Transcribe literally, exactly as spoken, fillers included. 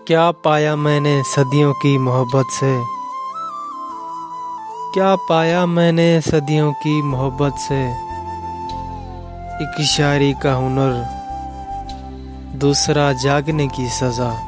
क्या पाया मैंने सदियों की मोहब्बत से, क्या पाया मैंने सदियों की मोहब्बत से। एक शायरी का हुनर, दूसरा जागने की सज़ा।